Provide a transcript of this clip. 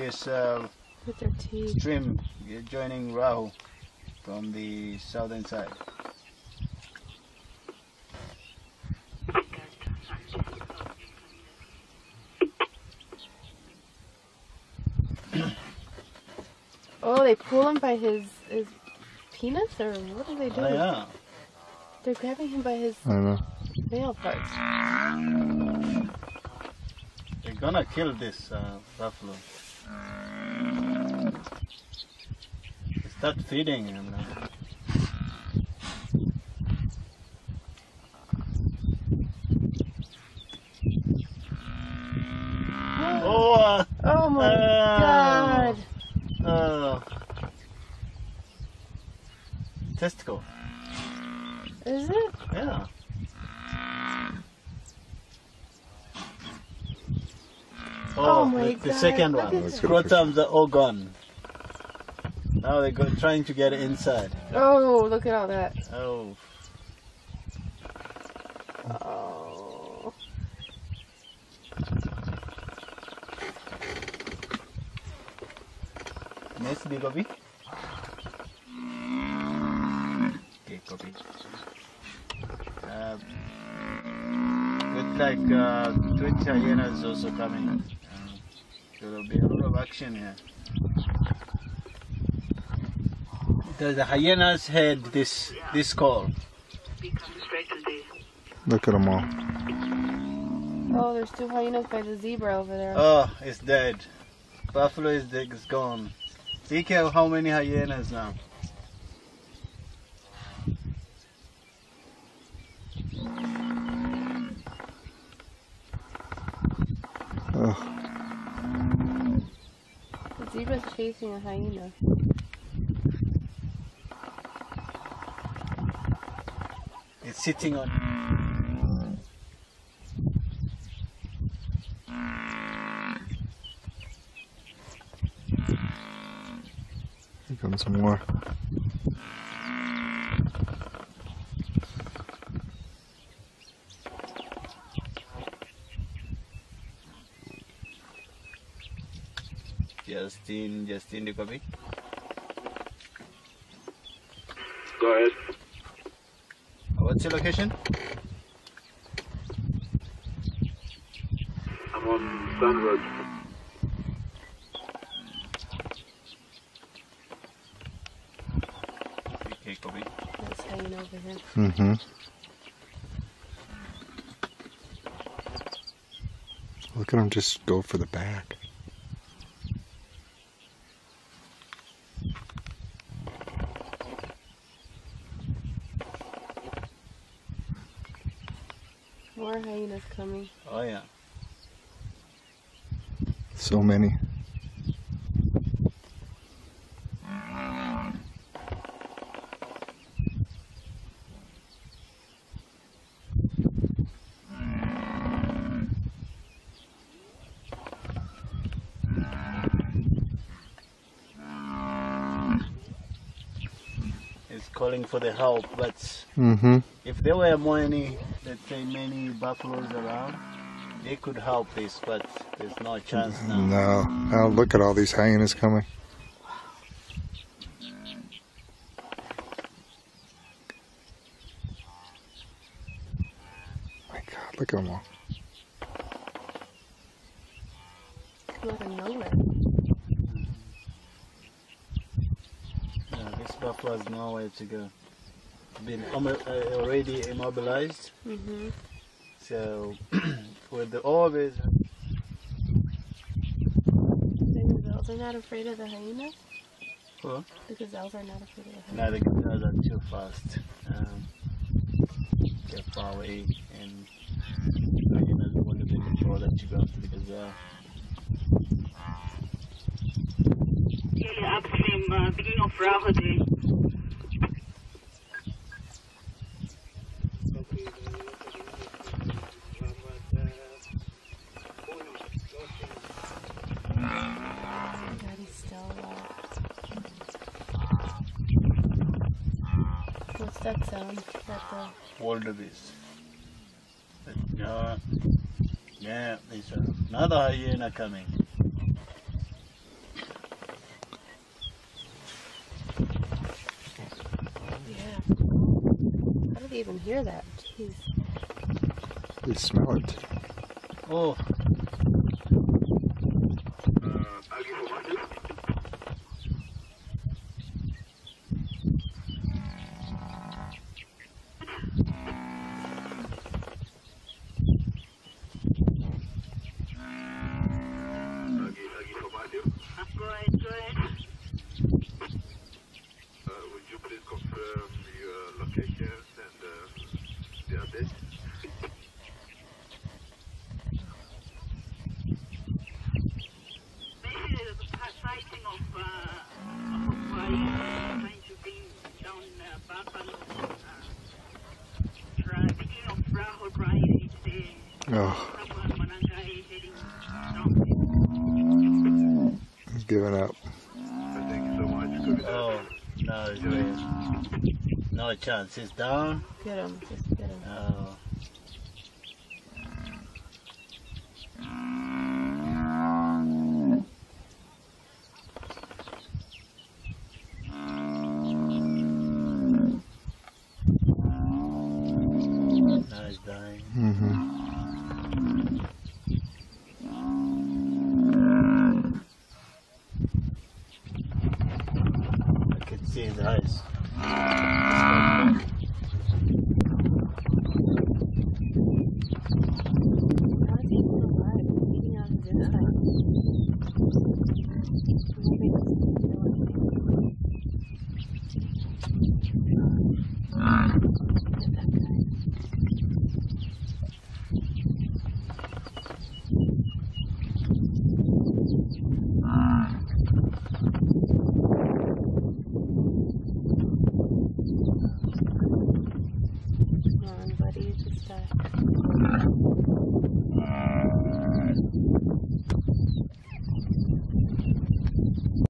this with their teeth. stream joining Rahu from the southern side. Oh, they pull him by his penis, or what do they do? Oh, yeah. They're grabbing him by his male parts. They're gonna kill this buffalo. They start feeding him now. Oh my God! Oh. Testicle. Is it? Yeah. Oh my the God. second Look one. at The this. scrotums are all gone. Now they're trying to get inside. Oh, look at all that. Oh. Oh. Nice, big copy. Okay, copy. Looks like 20 hyenas also coming. So there'll be a lot of action here. The hyenas had this call. Look at them all. Oh, there's 2 hyenas by the zebra over there. Oh, it's dead. Buffalo is dead, it's gone. See how many hyenas now. Oh, The zebra's chasing a hyena. It's sitting on. here comes some more. Justin, the copy. Go ahead. What's your location? I'm on Sun Road. Okay, copy. That's hyena over here. Mm-hmm. Look at them just go for the back. More hyenas coming. Oh yeah. So many. It's calling for the help, but Mm-hmm. if there were many, let's say many buffaloes around, they could help this, but there's no chance now. No. Now look at all these hyenas coming. My God, look at them all. Come out of nowhere. Yeah, this buffalo has nowhere to go. Been already immobilized, Mm-hmm. so with the orbit. The gazelles are not afraid of the hyenas? Huh? The gazelles are not afraid of the hyenas. No, the guitars are too fast. They're far away, and you know, want to be before that you go after the gazelle. Upstream, beginning of Rahu Day. Daddy's still What's that sound? That the Wildebeest. Yeah, there's another hyena coming. to even hear that. Jeez. They smell it. Oh, Go ahead, go ahead. Would you please confirm your location and the address? Basically, there's a sighting of hyenas trying to bring down buffalo. Beginning of Bravo Drive, it's Oh, somewhere Manangai heading down. he's giving up. Thank you so much. Copy that. oh, no, it's dead. No chance. It's down. Get him. Just get him. Oh. Now it's dying. Mm-hmm. I can see his eyes. How is he even alive? He's eating out his insides. Maybe it doesn't feel anything. Get that guy. Come on, buddy, just